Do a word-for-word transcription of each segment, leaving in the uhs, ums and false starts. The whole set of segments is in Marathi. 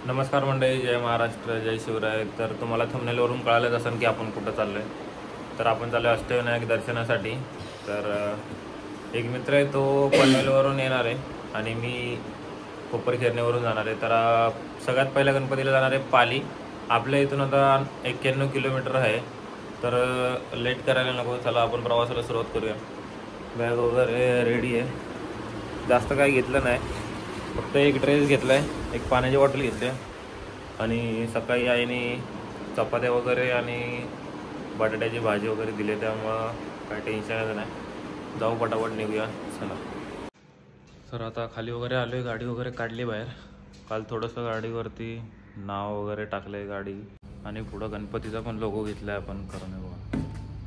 नमस्कार मंडळी, जय महाराष्ट्र, जय शिवराय. तर तुम्हाला थंबनेलवरून कळालंच असेल की आपण कुठं चाललो आहे. तर आपण चाललो आहे अष्टविनायक दर्शनासाठी. तर एक मित्र आहे, तो पनवेलवरून येणार आहे आणि मी कोपरखिरणीवरून जाणार आहे. तर सगळ्यात पहिल्या गणपतीला जाणार आहे पाली. आपल्या इथून आता एक्क्याण्णव किलोमीटर आहे. तर लेट करायला नको, चला आपण प्रवासाला सुरुवात करूया. बॅग वगैरे रेडी आहे, जास्त काही घेतलं नाही, फक्त एक ड्रेस घेतला आहे, एक पाण्याची बॉटल घेतली आहे आणि सकाळी आईने चपात्या वगैरे आणि बटाट्याची भाजी वगैरे दिली, त्यामुळं काही टेन्शनच नाही. जाऊ पटापट निघूया, चला. सर आता खाली वगैरे आलो आहे, गाडी वगैरे काढली बाहेर. काल थोडंसं गाडीवरती नाव वगैरे टाकलं आहे गाडी, आणि पुढं गणपतीचा पण लोगो घेतला आहे आपण करून. बघा,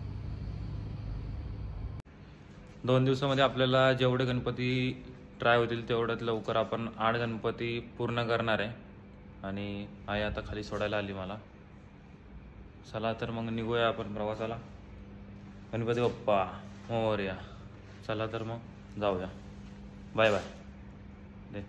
दोन दिवसामध्ये आपल्याला जेवढे गणपती ट्राय होतील तेवढ्यात लवकर आपण आठ गणपती पूर्ण करणार आहे. आणि आई आता खाली सोडायला आली मला. चला तर मग निघूया आपण प्रवासाला. गणपती बाप्पा मोरया. चला तर मग जाऊया. Bye bye. दे.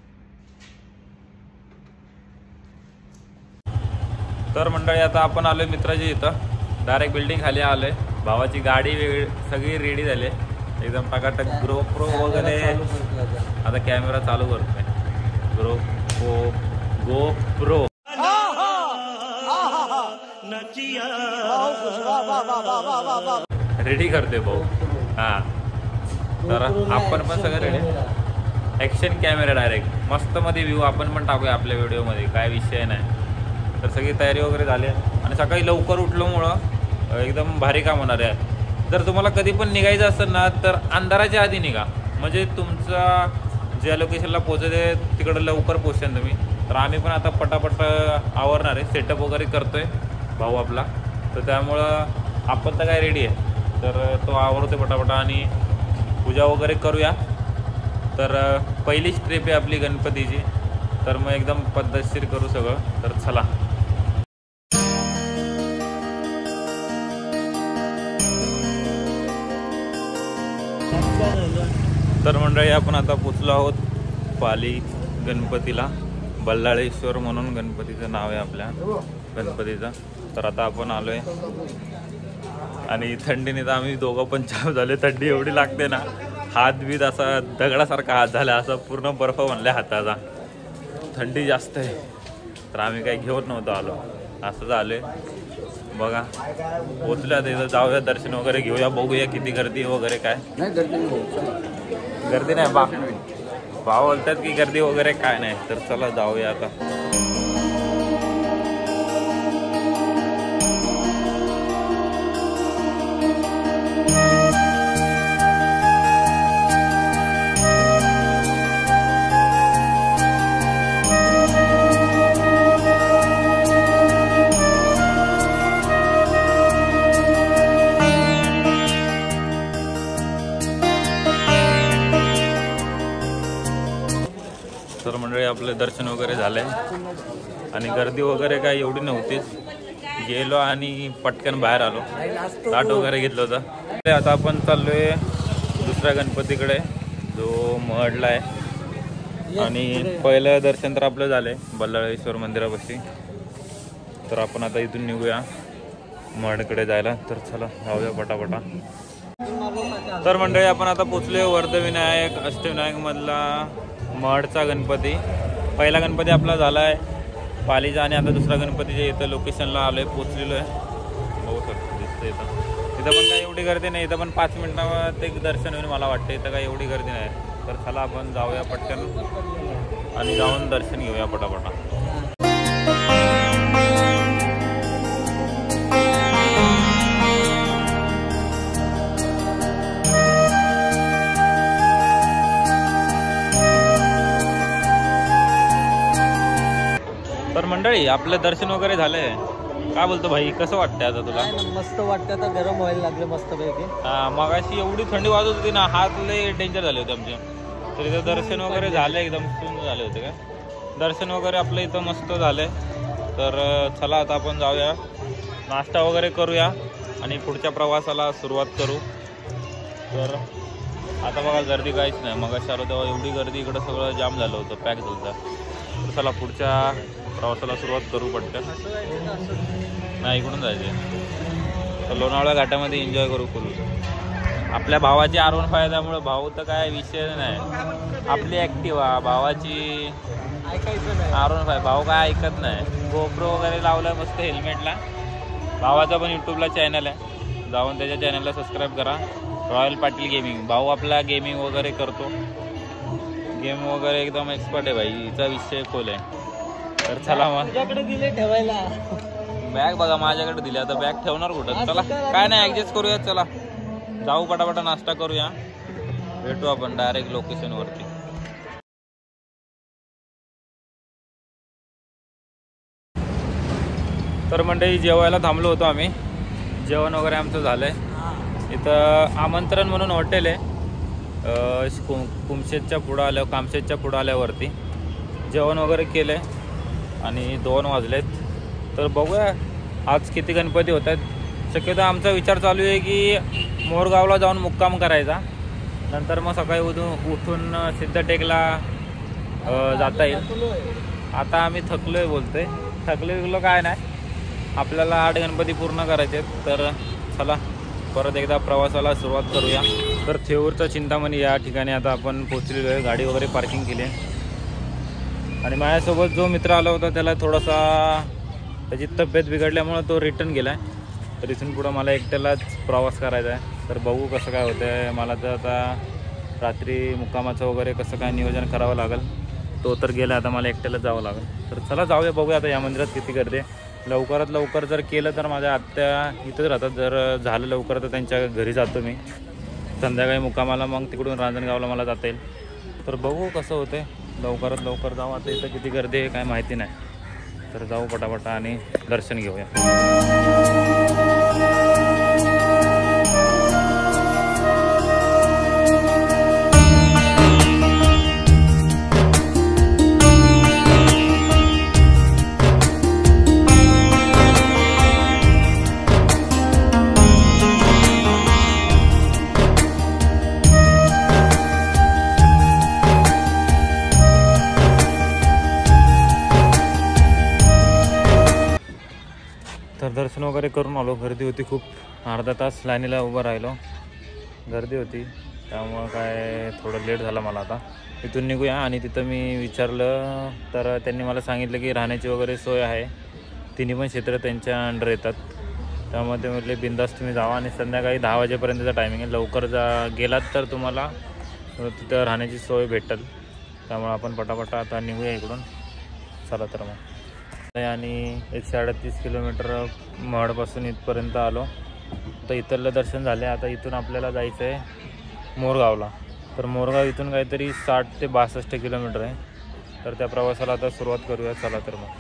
तर मंडळी आता आपण आलोय मित्राची इथं. डायरेक्ट बिल्डिंग खाली आलोय. भावाची गाडी वेगळी सगळी रेडी झाली, एकदम टकाटक. ग्रो प्रो वगैरे आता कॅमेरा चालू करतोय. ग्रो गो गो प्रो रेडी करते भाऊ. हा, तर आपण पण सगळं रेडी. ऍक्शन कॅमेरा डायरेक्ट मस्त मध्ये व्ह्यू आपण पण टाकूया आपल्या व्हिडिओमध्ये, काय विषय नाही. तर सगळी तयारी वगैरे झाली आणि सकाळी लवकर उठल्यामुळं एकदम भारी काम होणार आहे. जर तुम्हाला कधी पण निघायचं असेल ना, तर अंधाराच्या आधी निघा, म्हणजे तुमचा ज्या लोकेशनला पोहोचायचं तिकडं लवकर पोहोचेल तुम्ही. तर आम्ही पण आता पटापट आवरणार आहे, सेटअप वगैरे करतोय भाऊ आपला. तर त्यामुळं आपण तर काय रेडी आहे, तर तो आवरतोय पटापटा आणि पूजा वगैरे करूया. तर पहिलीच ट्रिप आहे आपली गणपतीची, तर मग एकदम पद्धतशीर करू सगळं. तर चला. तर मंडळी आपण आता पोचलो आहोत पाली गणपतीला. बल्लाळेश्वर म्हणून गणपतीचं नाव आहे आपल्या गणपतीचं. तर आता आपण आलोय आणि थंडीने तर आम्ही दोघं पण जाम झाले. थंडी एवढी लागते ना, हात बीत असा दगडासारखा हात झाला, असा पूर्ण बर्फ बनला हाताचा. थंडी जास्त आहे, तर आम्ही काही घेऊन नव्हतो आलो, असं झालंय. बघा पोचल्या तिथं, जाऊया दर्शन वगैरे घेऊया, बघूया किती गर्दी वगैरे काय. गर्दी नाही बा, भाव बोलतात की गर्दी वगैरे काय नाही. तर चला जाऊया आता. तर मंडळी आपले दर्शन वगैरे झाले आणि गर्दी वगैरे काय एवढी नव्हतीच. गेलो आणि पटकन बाहेर आलो, ताट वगैरे घेतलं होतं. आता आपण चाललोय दुसऱ्या गणपतीकडे, जो महडला आहे. आणि पहिलं दर्शन तर आपलं झालंय बल्लाळेश्वर मंदिरापाशी. तर आपण आता इथून निघूया महडकडे जायला. तर चला जाऊया पटापटा. तर मंडळी आपण आता पोचलोय वर्धविनायक अष्टविनायक मधला महडचा गणपती. पहिला गणपती आपला झाला आहे पालीचा आणि आता दुसरा गणपतीच्या इथं लोकेशनला आलोय, पोचलेलो आहे. बघू शकतो, दिसतं इथं. इथं पण काही एवढी गर्दी नाही, इथं पण पाच मिनिटात एक दर्शन होईल मला वाटतं. इथं काही एवढी गर्दी नाही. तर चला आपण जाऊया पटकन आणि जाऊन दर्शन घेऊया पटापटा. तर मंडळी आपलं दर्शन वगैरे झालंय. काय बोलतो भाई, कसं वाटतंय आता तुला? मस्त वाटतं, आता गरम व्हायला लागले मस्त पैकी. मगाशी एवढी थंडी वाजत होती ना, हात लय डेंजर झाले होते आमचे. तर इथं दर्शन वगैरे झालं, एकदम सुंदर झाले होते. काय दर्शन वगैरे आपलं इथं मस्त झालंय. तर चला आता आपण जाऊया, नाश्ता वगैरे करूया आणि पुढच्या प्रवासाला सुरुवात करू. तर आता बघा गर्दी काहीच नाही. मग आलो तेव्हा एवढी गर्दी, इकडं सगळं जाम झालं होतं, पॅक झालं होतं. तर चला पुढच्या प्रवासाला सुरुवात करू पटकन. असं जायचं का असं? नाही इकडून जायचे तर लोणावळा घाटामध्ये एन्जॉय करू फुल. आपल्या भावाची आरवण फायद्यामुळे भाऊ तर काय विषय नाही. आपली ॲक्टिवा भावाची ऐकायचं नाही. आरवण फाय भाऊ काय ऐकत नाही. गोप्रो वगैरे लावलं मस्त हेल्मेटला. भावाचा पण यूट्यूबला चॅनल आहे, जाऊन त्याच्या चॅनलला सबस्क्राईब करा. Royal Patil gaming. भाऊ आपला गेमिंग वगैरे करतो, गेम वगैरे एकदम एक्सपर्ट आहे भाई. हिचा विषय खोल आहे. तर चला मग तुझ्याकडे दिले ठेवायला. बॅग बघा माझ्याकडे दिली, आता बॅग ठेवणार कुठं. चला काय नाही ॲडजस्ट करूया. चला जाऊ पटापटा नाश्ता करूया, भेटू आपण डायरेक्ट लोकेशनवरती. तर मंडळी जेवायला थांबलो होतो आम्ही. जेवण वगैरे आमचं झालं आहे. इथं आमंत्रण म्हणून हॉटेल आहे. कुम कुमशेतच्या पुढं आल्या कामशेतच्या पुढं आल्यावरती जेवण वगैरे केलं आहे आणि दोन वाजलेत. तर बघूया आज किती गणपती होत आहेत. शक्यतो आमचा विचार चालू आहे की मोरगावला जाऊन मुक्काम करायचा, नंतर मग सकाळी उठून उठून सिद्धटेकला जाता येईल. आता आम्ही थकलो आहे बोलतोय. थकलो विकलो काय नाही, आपल्याला आठ गणपती पूर्ण करायचे. तर चला परत एकदा प्रवासाला सुरुवात करूया. तर थेऊरचा चिंतामणी या ठिकाणी आता आपण पोहोचलेलो आहे. गाडी वगैरे पार्किंग केली आहे आणि माझ्यासोबत जो मित्र आला होता त्याला थोडासा त्याची तब्येत बिघडल्यामुळं तो रिटर्न गेला आहे. तर इथून पुढं मला एकट्यालाच प्रवास करायचा आहे. तर बघू कसं काय होतं आहे. मला तर आता रात्री मुक्कामाचं वगैरे कसं काय नियोजन करावं लागेल. तो तर गेला, आता मला एकट्यालाच जावं लागेल. तर चला जाऊया, बघूया आता या मंदिरात किती गर्दी आहे. लवकरात लवकर जर केलं तर माझ्या आत्या इथंच राहतात. जर झालं लवकर तर त्यांच्या घरी जातो मी संध्याकाळी मुक्कामाला. मग तिकडून रांजणगावला मला जाता येईल. तर बघू कसं होते. लवकरात लवकर जाऊ. आता इथं किती गर्दी आहे काय माहिती नाही. तर जाऊ पटापटा आणि दर्शन घेऊया. तर दर्शन वगैरे करून आलो. गर्दी होती खूप, अर्धा तास लाईनीला उभं राहिलो. गर्दी होती त्यामुळं काय थोडं लेट झाला मला. आता इथून निघूया. आणि तिथं मी विचारलं तर त्यांनी मला सांगितलं की राहण्याची वगैरे सोय आहे. तिन्ही पण क्षेत्र त्यांच्या अंडर येतात. त्यामुळे ते म्हटले बिंदास तुम्ही जावा आणि संध्याकाळी दहा वाजेपर्यंतचा टायमिंग आहे. लवकर जा गेलात तर तुम्हाला तिथं राहण्याची सोय भेटेल. त्यामुळे आपण पटापटा आता निघूया इकडून. चला तर मग. आणि एकशे अडतीस किलोमीटर महडपासून इथपर्यंत आलो. तर इथलं दर्शन झाले. आता इथून आपल्याला जायचं आहे मोरगावला. तर मोरगाव इथून काहीतरी साठ ते बासष्ट किलोमीटर आहे. तर त्या प्रवासाला आता सुरुवात करूया. चला तर मग.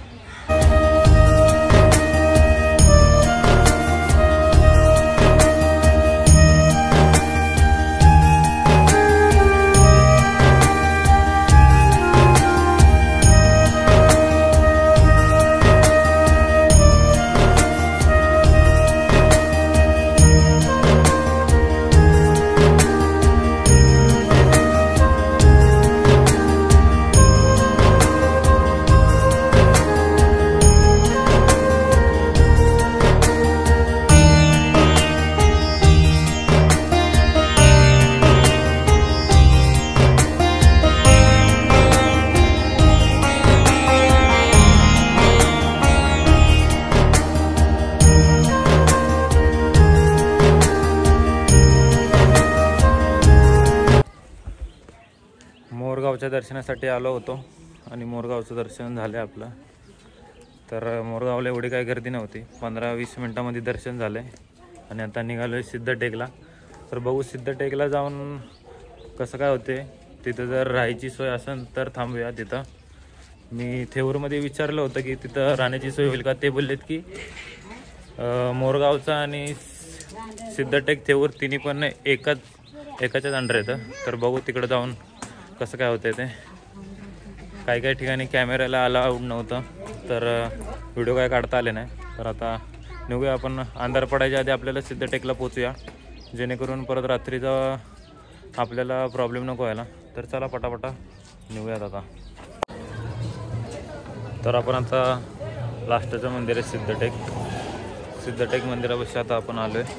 मोरगावच्या दर्शनासाठी आलो होतो आणि मोरगावचं दर्शन झालं आपलं. तर मोरगावला एवढी काही गर्दी नव्हती. पंधरा वीस मिनटामध्ये दर्शन झालं आहे आणि आता निघालो आहे सिद्धटेकला. तर बघू सिद्धटेकला जाऊन कसं काय होते. तिथं जर राहायची सोय असेल तर थांबूया तिथं. मी थेऊरमध्ये विचारलं होतं की तिथं राहण्याची सोय होईल का. ते बोललेत की मोरगावचा आणि सिद्धटेक थेऊर तिन्ही पण एकाच एकाच्याच अंडर येतं. तर बघू तिकडं जाऊन कसं काय होतं ते. काही काही ठिकाणी कॅमेऱ्याला अलाउड नव्हतं तर व्हिडिओ काय काढता आले नाही. तर आता निघूया आपण. अंधार पडायच्या आधी आपल्याला सिद्धटेकला पोचूया, जेणेकरून परत रात्रीचा आपल्याला प्रॉब्लेम नको व्हायला. तर चला पटापटा निघूयात आता. तर आपण आता लास्टचं मंदिर आहे सिद्धटेक. सिद्धटेक मंदिरापाशी आता आपण आलो आहे.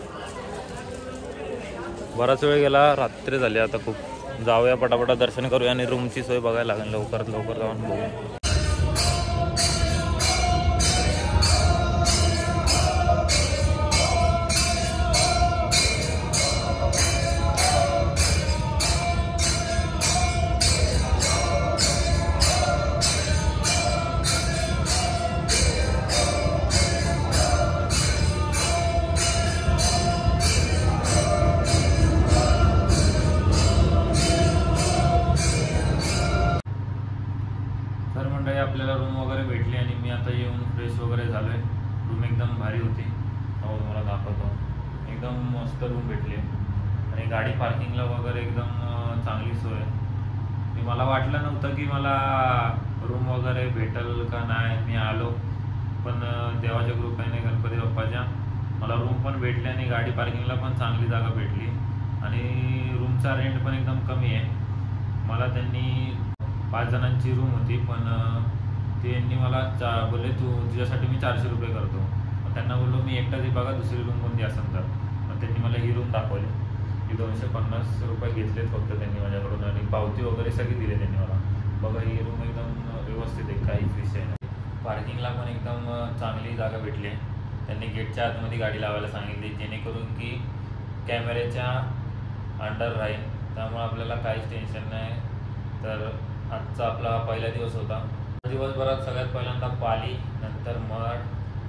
बराच वेळ गेला, रात्री झाली आता खूप. जाऊया पटापटा दर्शन करूया आणि रूमची सोय बघायला लागेल. लवकरात लवकर जाऊन बघू. तर मंडळी आपल्याला रूम वगैरे भेटली आणि मी आता येऊन फ्रेश वगैरे झालो आहे. रूम एकदम भारी होती. हो तुम्हाला दाखवतो. एकदम मस्त रूम भेटली आणि गाडी पार्किंगला वगैरे एकदम चांगली सोय. मी मला वाटलं नव्हतं की मला रूम वगैरे भेटेल का नाही. मी आलो पण देवाच्या कृपेने गणपती बाप्पाच्या मला रूम पण भेटली आणि गाडी पार्किंगला पण चांगली जागा भेटली आणि रूमचा रेंट पण एकदम कमी आहे. मला त्यांनी पाच जणांची रूम होती पण त्यांनी मला चा बोलले तू तुझ्यासाठी मी चारशे रुपये करतो. मग त्यांना बोललो मी एकटाच बघा दुसरी रूम कोणती असेल तर. मग त्यांनी मला ही रूम दाखवली की दोनशे पन्नास रुपये घेतलेत फक्त त्यांनी माझ्याकडून आणि पावती वगैरे सगळी दिली त्यांनी मला. बघा ही रूम एकदम व्यवस्थित आहे, काहीच विषय नाही. पार्किंगला पण एकदम चांगली जागा भेटली आहे. त्यांनी गेटच्या आतमध्ये गाडी लावायला सांगितली जेणेकरून की कॅमेऱ्याच्या अंडर राहील, त्यामुळे आपल्याला काहीच टेन्शन नाही. तर आजचा आपला पहिला दिवस होता. दिवसभरात सगळ्यात पहिल्यांदा पाली, नंतर मठ,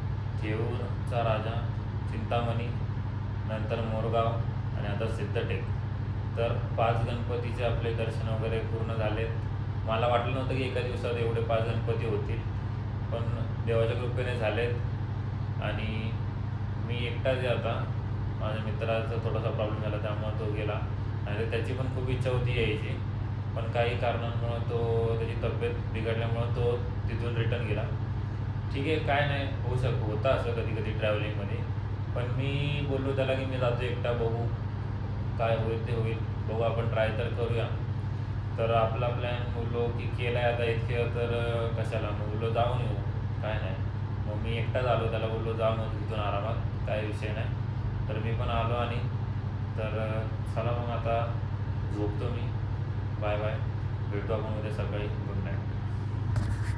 थेऊरचा राजा, चिंतामणी, नंतर मोरगाव आणि आता सिद्धटेक. तर पाच गणपतीचे आपले दर्शन वगैरे पूर्ण झालेत. मला वाटलं नव्हतं की एका दिवसात एवढे पाच गणपती होतील पण देवाच्या कृपेने झालेत. आणि मी एकटाच आहे आता. माझ्या मित्राचा थोडासा प्रॉब्लेम झाला त्यामुळे तो गेला आणि त्याची पण खूप इच्छा होती यायची पण काही कारणांमुळं तो त्याची तब्येत बिघडल्यामुळं तो तिथून रिटर्न गेला. ठीक आहे, काय नाही, होऊ शक होतं असं कधी कधी ट्रॅव्हलिंगमध्ये. पण मी बोललो त्याला की मी जातो एकटा, बघू काय होईल ते होईल, बघू आपण ट्राय तर करूया. तर आपला प्लॅन बोललो की केला आहे आता इतके तर कशाला, मग बोललो जाऊन येऊ, काय नाही. मग मी एकटाच आलो, त्याला बोललो जा मग तिथून आरामात, काय विषय नाही. तर मी पण आलो आणि तर चला मग आता झोपतो मी. बाय बाय, भेटू आपण उद्या सकाळी. Good night.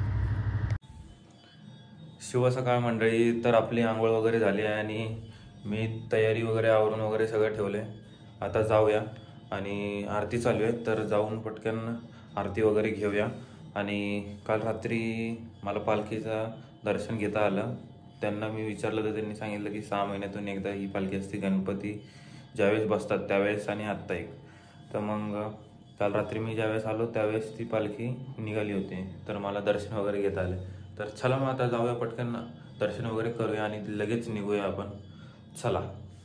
शुभ सकाळ मंडळी. तर आपली आंघोळ वगैरे झाली आहे आणि मी तयारी वगैरे आवरून वगैरे सगळं ठेवलं आहे. आता जाऊया आणि आरती चालू आहे तर जाऊन पटकन आरती वगैरे घेऊया. आणि काल रात्री मला पालखीचं दर्शन घेता आलं. त्यांना मी विचारलं तर त्यांनी सांगितलं की सहा महिन्यातून एकदा ही पालखी असते. गणपती ज्यावेळेस बसतात त्यावेळेस आणि आत्ता एक. तर मग काल रात्री मी ज्यावेळेस आलो त्यावेळेस ती पालखी निघाली होती तर मला दर्शन वगैरे घेता आले. तर चला मग आता जाऊया पटकन दर्शन वगैरे करूया आणि लगेच निघूया आपण. चला.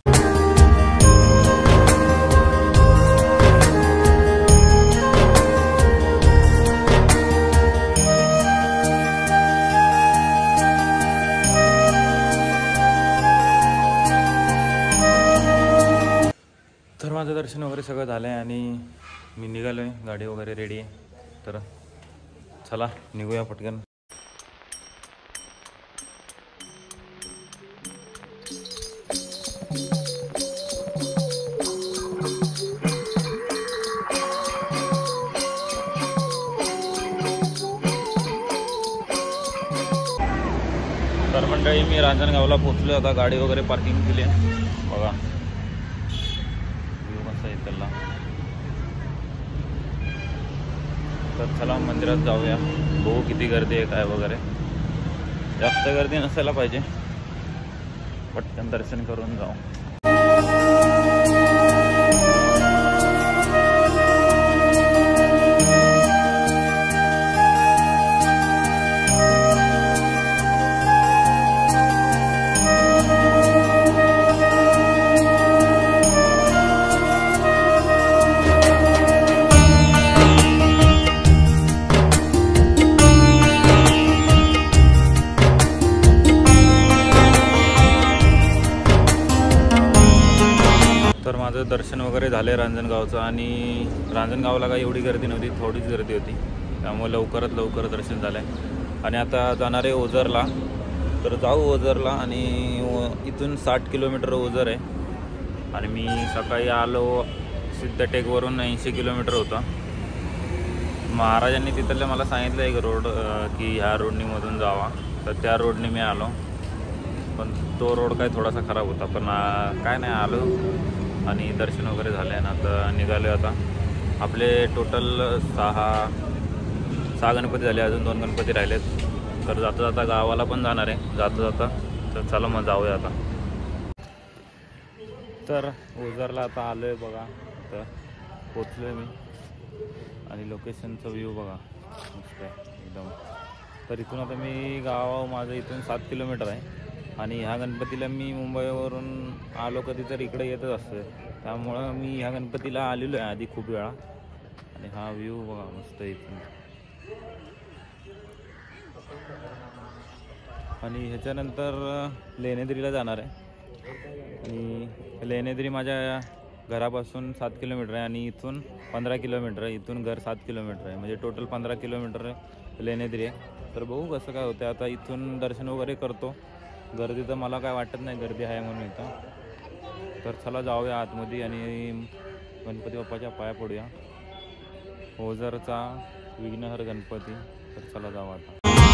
तर माझं दर्शन वगैरे सगळं झालं आहे आणि मी निघालो आहे. गाडी वगैरे रेडी आहे. तर चला निघूया पटकन. तर मंडळी मी रांजणगावला पोहोचलो. आता गाडी वगैरे पार्किंग केली आहे. बघा त्याला. तर चला मंदिरात जाऊया, बघू किती गर्दी आहे काय वगैरे. जास्त गर्दी नसायला पाहिजे, पटकन दर्शन करून जाऊ. माझं दर्शन वगैरे झालं आहे रांजणगावचं आणि रांजणगावला काही एवढी गर्दी नव्हती, थोडीच गर्दी होती. त्यामुळे लवकरात लवकर दर्शन झालं आहे. आणि आता जाणार आहे ओझरला. तर जाऊ ओझरला आणि इथून साठ किलोमीटर ओझर आहे आणि मी सकाळी आलो सिद्धटेकवरून ऐंशी किलोमीटर होता. महाराजांनी तिथलं मला सांगितलं एक रोड की ह्या रोडनी मधून जावा, तर त्या रोडने मी आलो. पण तो रोड काय थोडासा खराब होता, पण काय नाही आलो आणि दर्शन वगैरे झाले आणि आता निघालो. आता आपले टोटल सहा सहा गणपती झाले, अजून दोन गणपती राहिलेत. तर जाता जाता गावाला पण जाणार आहे जाता जाता. तर चला मग जाऊया आता. तर ओझरला आता आलो आहे बघा, तर पोचलो आहे मी आणि लोकेशनचा व्ह्यू बघा मस्त आहे एकदम. तर इथून आता मी गाव माझं इथून सात किलोमीटर आहे आणि ह्या गणपतीला मी मुंबईवरून आलो कधी तर इकडे येतच असतो, त्यामुळं मी ह्या गणपतीला आलेलो आहे आधी खूप वेळा. आणि हा व्ह्यू बघा मस्त इथून. आणि ह्याच्यानंतर लेण्याद्रीला जाणार आहे आणि लेण्याद्री माझ्या घरापासून सात किलोमीटर आहे आणि इथून पंधरा किलोमीटर आहे. इथून घर सात किलोमीटर आहे, म्हणजे टोटल पंधरा किलोमीटर लेण्याद्री आहे. तर बघू कसं काय होतं. आता इथून दर्शन वगैरे करतो. गर्दी तर मला काय वाटत नाही गर्दी आहे म्हणून इथं. तर चला जाऊया आतमध्ये आणि गणपती बाप्पाच्या पाया पडूया. ओझरचा विघ्नहर गणपती. तर चला जाऊ आता.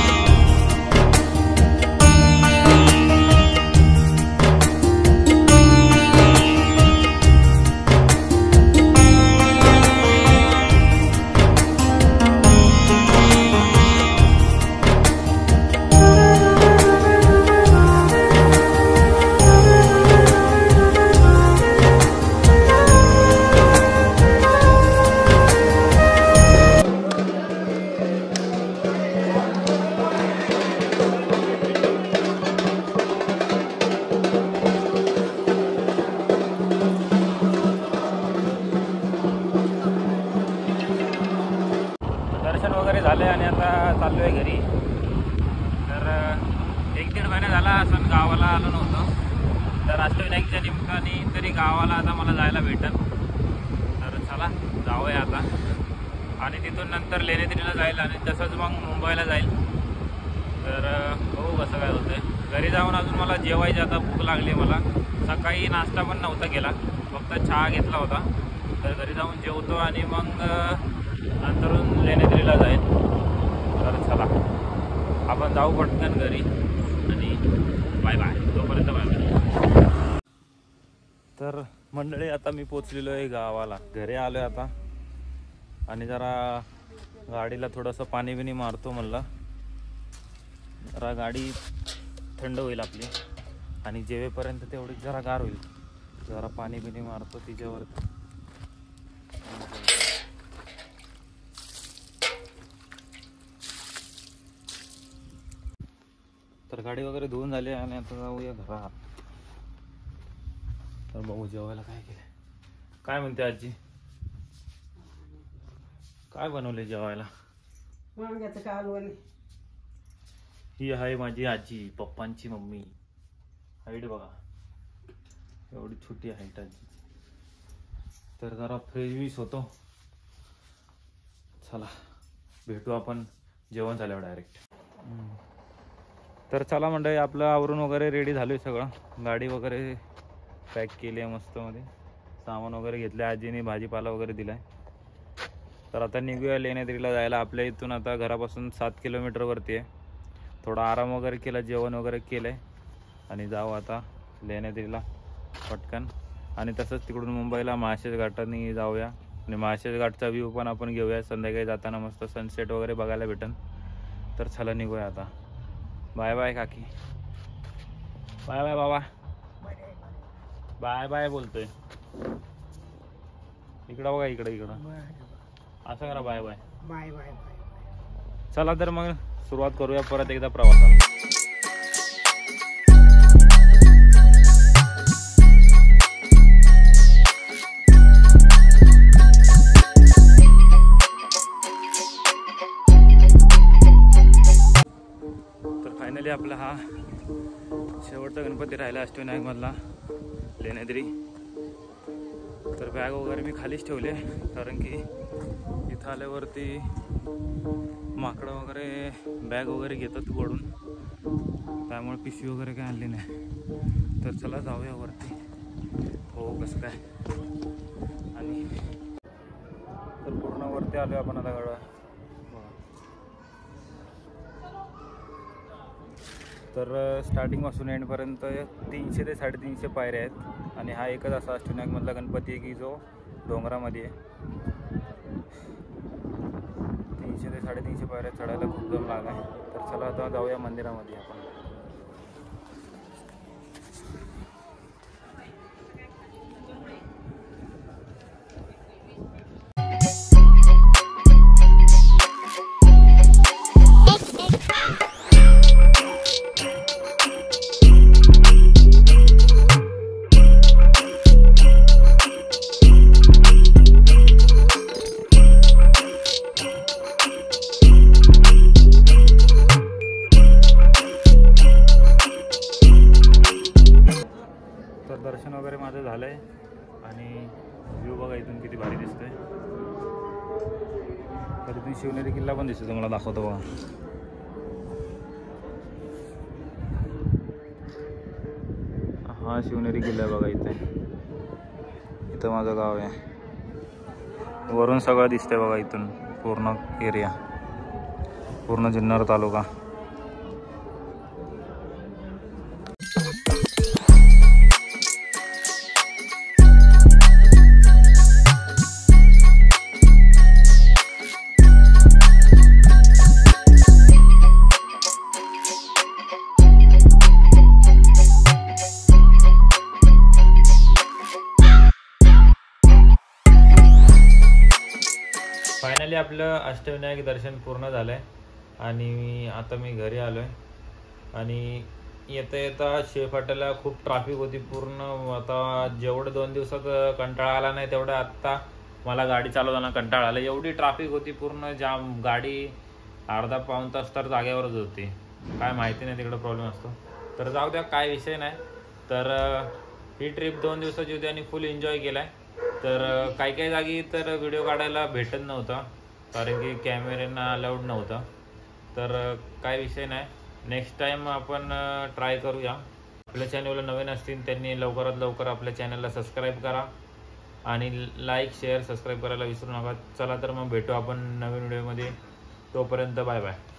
दर्शन वगैरे झाले आणि आता चाललो आहे घरी. तर एक दीड महिना झाला असं गावाला आलो नव्हतं, तर अष्टविनायकच्या निमित्ताने तरी गावाला आता मला जायला भेटत. तर चला जाऊया आता आणि तिथून नंतर लेण्याद्रीला जाईल आणि तसंच मग मुंबईला जाईल. तर बघू कसं काय होतं. घरी जाऊन अजून मला जेवायची आता भूक लागली. मला सकाळी नाश्ता पण नव्हता केला, फक्त चहा घेतला होता. तर घरी जाऊन जेवतो आणि मग नंतरून लेण्याद्रीला जाईल. तर चला आपण जाऊ पटकन घरी आणि बाय बाय, तोपर्यंत बाय बाय. तर मंडळी आता मी पोचलेलो आहे गावाला. घरी आलो आहे आता आणि जरा गाडीला थोडंसं पाणी बिणी मारतो म्हणलं, जरा गाडी थंड होईल आपली आणि जेवेपर्यंत तेवढी जरा गार होईल. जरा पाणी बिणी मारतो तिच्यावर. तर गाडी वगैरे धुवून झाली आणि आता जाऊया घरात. तर बघू जेवायला काय केलं. काय म्हणते आजी, काय बनवले जेवायला? वांग्याचं कालवण. ही आहे माझी आजी, पप्पांची मम्मी. हाईट बघा एवढी छोटी हाईट आजी. तर जरा फ्रेश वीस होतो. चला भेटू आपण जेवण झाल्यावर डायरेक्ट. तर चला मंडळी आपलं आवरून वगैरे रेडी झालोय सगळं. गाडी वगैरे पॅक केली आहे मस्त मध्ये, सामान वगैरे घेतले. आजीने भाजीपाला वगैरे दिलाय. तर आता निघूया लेण्याद्रीला जायला. आपल्या इथून आता घरापासून सात किलोमीटर वरती आहे. थोडा आराम वगैरे केला, जेवण वगैरे केलंय आणि जाऊ आता लेण्याद्रीला पटकन. आणि तसंच तिकडून मुंबईला महाशेज घाटाने जाऊया आणि महाशेज घाटचा व्ह्यू पण आपण घेऊया. संध्याकाळी जाताना मस्त सनसेट वगैरे बघायला भेटन. तर चला निघूया आता. बाय बाय काकी, बाय बाय बाबा, बाय बाय बोलतोय. इकडं बघा, इकडं इकडं असं करा. Bye bye bye bye bye. चला तर मग सुरुवात करूया परत एकदा प्रवासाला. फायनली आपला हा शेवटचा गणपती राहिला अष्टविनायक मधला, लेण्याद्री. तर बॅग वगैरे मी खालीच ठेवले, कारण की इथं आल्यावरती माकडं वगैरे बॅग वगैरे घेतात ओढून, त्यामुळे पिशवी वगैरे काय आणली नाही. तर चला जाऊया वरती, हो कसं काय. आणि तर पूर्ण वरती आलो आपण आता गडा. तर स्टार्टिंगपासून एंडपर्यंत तीनशे ते साडेतीनशे पायऱ्या आहेत. आणि हा एकच असा अष्टविनायकमधला गणपती आहे की जो डोंगरामध्ये आहे. तीनशे ते साडेतीनशे पायऱ्या चढायला खूप दम लाग आहे. तर चला आता जाऊया मंदिरामध्ये आपण. तर दर्शन वगैरे माझं झालं आहे आणि व्ह्यू बघा इथून किती भारी दिसतोय. तर इथून शिवनेरी किल्ला पण दिसतो, तुम्हाला दाखवतो बघा. हा शिवनेरी किल्ला आहे बघा. इथे इथं माझं गाव आहे. वरून सगळं दिसतंय बघा इथून, पूर्ण एरिया, पूर्ण जुन्नर तालुका. फायनली आपलं अष्टविनायक दर्शन पूर्ण झालं आहे आणि आता मी घरी आलो आहे. आणि येता येता शेफाट्याला खूप ट्रॅफिक होती पूर्ण. आता जेवढं दोन दिवसात कंटाळा आला नाही तेवढं आत्ता मला गाडी चालवताना कंटाळा आला. एवढी ट्रॅफिक होती पूर्ण, जाम. गाडी अर्धा पाऊण तास तर जागेवरच होती. काय माहिती नाही, तिकडं प्रॉब्लेम असतो. तर जाऊ द्या, काय विषय नाही. तर ही ट्रिप दोन दिवसाची होती आणि फुल एन्जॉय केला आहे. तर काही काही जागी तर व्हिडिओ काढायला भेटत नव्हता कारण की कॅमेऱ्यांना अलाउड नव्हता. तर काय विषय नाही, नेक्स्ट टाईम आपण ट्राय करूया. आपल्या चॅनलला नवीन असतील त्यांनी लवकरात लवकर आपल्या चॅनलला सबस्क्राईब करा आणि लाईक शेअर सबस्क्राईब करायला विसरू नका. चला तर मग भेटू आपण नवीन व्हिडिओमध्ये. तोपर्यंत बाय बाय.